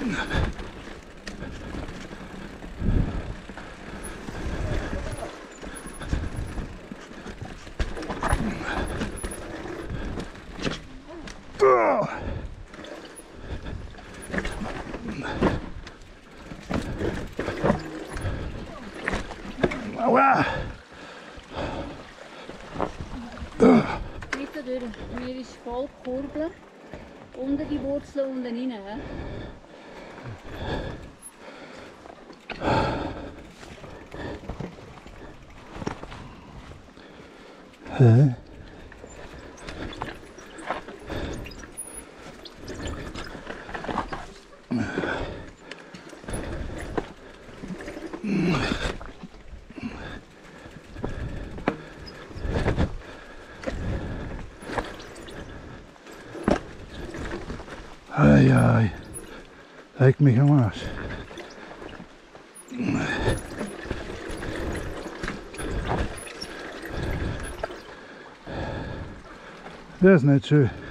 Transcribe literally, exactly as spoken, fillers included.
Aua! Nicht da durch. Mir ist voll Kurbeln. Unter die Wurzeln unten rein. Hä? Ei, ei, leck mich am Arsch. Das ist nicht schön.